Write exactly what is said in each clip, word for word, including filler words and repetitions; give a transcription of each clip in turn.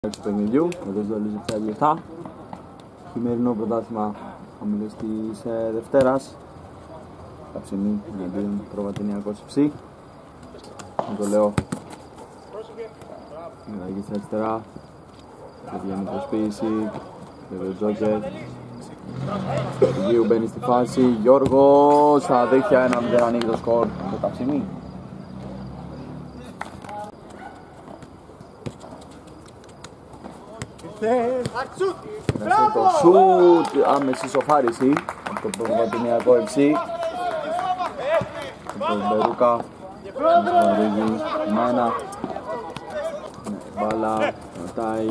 Του παιχνιδιού, εδώ στο Λίζο επτά. Χειμερινό πρωτάθλημα χαμηλής της ε, Δευτέρας. Καψιμί εναντίον Προβατηνιακός εφ σι. Με το λέω. Μιλάγει στα αριστερά. Και βγαίνει προσποίηση. Και το Τζόκερ. Σεργίου μπαίνει στη φάση. Γιώργος στα δίχτυα. Ένα μηδέν ανοίγει το σκορ. Το Καψιμί. Το σουτ, άμεση σοφάριση από το Προβατηνιακό εφ σι. Το Μπερούκα βαρύγει μάνα. Μπάλα, ρωτάει.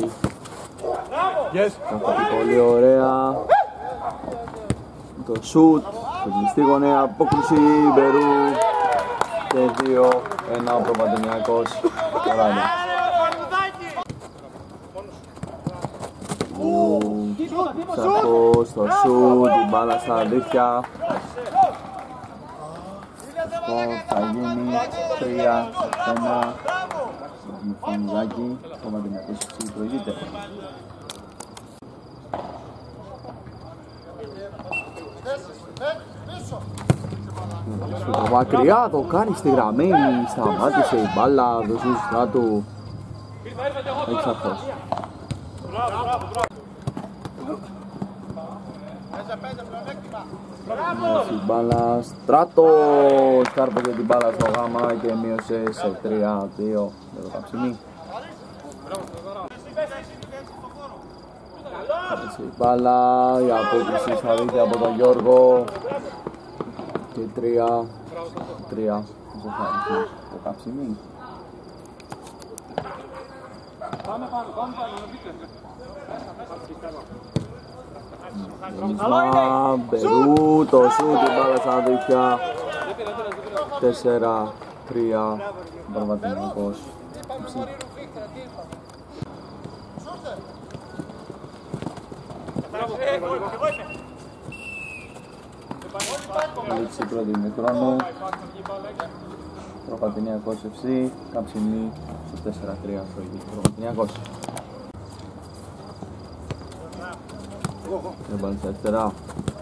Καθότι πολύ ωραία. Το σουτ, το κλειστή γωνία, απόκρουση Μπερού. Και δύο ένα ο Προβατηνιακός. Σακός στο σουτ, την μπάλα στα δίχτυα. Σκορ θα γίνει τρία ένα. Με φωνιδάκι, το Προβατηνιακός εφ σι προηγείται. Στο μακριά το κάνει στη γραμμή, σταμάτησε η μπάλα, το σουτ στράτου. Εξαρχώς. Η μπάλα Στράτος, κάρπωσε την μπάλα στο γάμα και μείωσε σε τρία δύο για το Καψιμί. Η μπάλα, η απόκριση στα δίχτυα από τον Γιώργο και τρία τρία το Καψιμί. Πάμε πάνω, πάμε πάνω, Μπερού, το σουτ, την μπάλα στα δίχτυα. τέσσερα τρία, Προβατηνιακός. Λήξη πρώτη ημιχρόνου. Προβατηνιακός εφ σι, Καψιμί στο τέσσερα τρία στο Προβατηνιακός. Έβαλε στα αριστερά.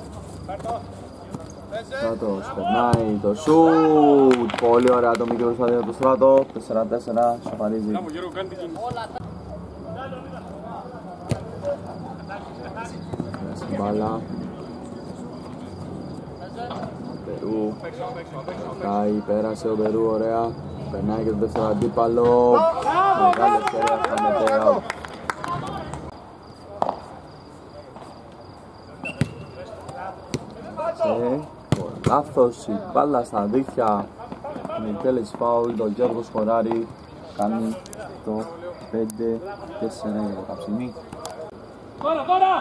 Στράτος περνάει το σουτ. Πολύ ωραία το μικρό προσπάθεια του Στράτο. τέσσερα τέσσερα, σοφαρίζει. Μπάλα. Μπερού. Κάει, πέρασε ο Μπερού, ωραία. Περνάει και το δεύτερο αντίπαλο. Μεγάλη ευκαιρία στα μετέα. Λάθος η μπάλα στα δίχτυα. Με τέλεση φάουλ, το Γιώργος Χωράρη κάνει το πέντε τέσσερα για το Καψιμί. Τώρα, τώρα!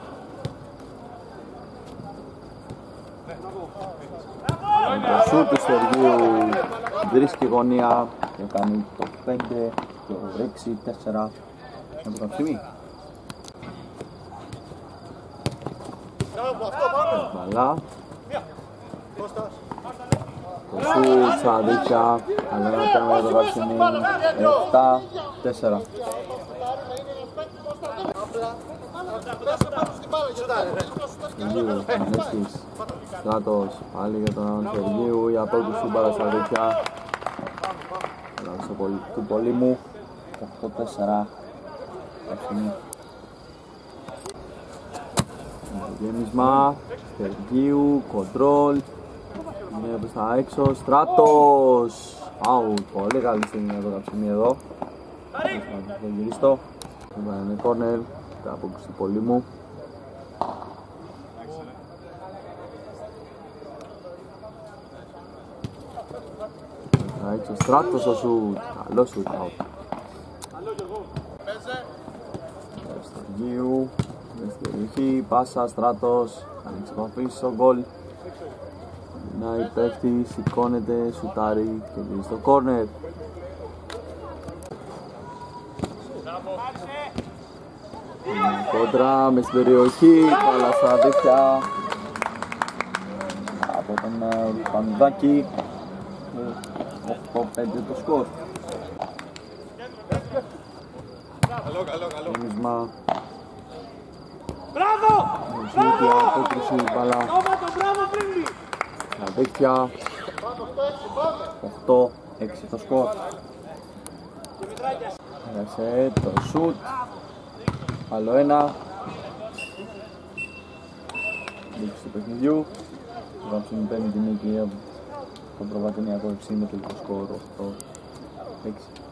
Το σουτ του Σεργίου βρίσκει γωνία και κάνει το πέντε και έξι τέσσερα για το Καψιμί. Μπαλά. Το σουτ στα δίχτυα, αλλά ένα τέρμα για το Καψιμί, επτά τέσσερα. Σεργίου, Ανέστης, Στράτος, πάλι για τον Σεργίου, η απόκριση μπάλα στα δίχτυα. Του Πολύμου, οκτώ τέσσερα, Καψιμί. Γέμισμα, Σεργίου, κοντρόλ. Είναι προς τα έξω, Στράτος. Out, πολύ καλή στιγμή για το Καψιμί εδώ. Θα γυρίστο. Είναι κόρνερ, τα απόκριση του Πολύμου. Θα έξω, Στράτος ο σουτ, καλό σουτ, out. Σεργίου, μες στην περιοχή, πάσα, Στράτος, κάνει εξυπαφή στο γκολ. Να υπέφτει, σηκώνεται, σουτάρει και βγει στο κόρνερ. Κόντρα μες στην περιοχή, μπάλα στα δίχτυα από τον Πανουδάκη. οκτώ πέντε το σκορ. Γέμισμα. Μπράβο! Συνήθεια, απόκριση, μπάλα. Στόματο, μπράβο, Πλίνη! Στα δίκτυα. οκτώ έξι το σκορ. Πέρασε το σουτ. Άλλο ένα. Λήξη του παιχνιδιού. Το Γράψιμο παίρνει την νίκη από τον προβατηνιακό εξήντα και το σκορ οκτώ έξι.